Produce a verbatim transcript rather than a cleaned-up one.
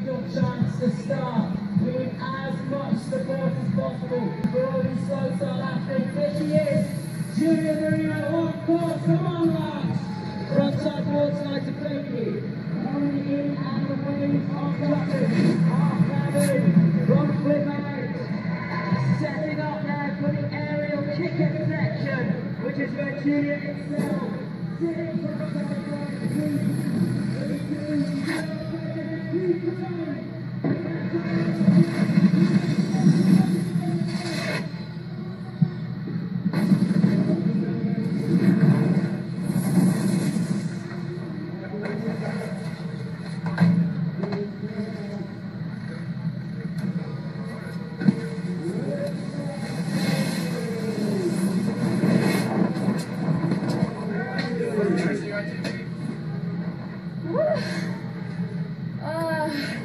your chance to start. We need as much support as possible for all these slow start athletes. Here she is, Julia Marino on course. Come on, lads. Frontside board slide to Frankie. Only in and away off jumping. Half cabin. Front flip out. Setting up now for the aerial kick-up section, which is where Julia excels. Sitting frontside board to Uh,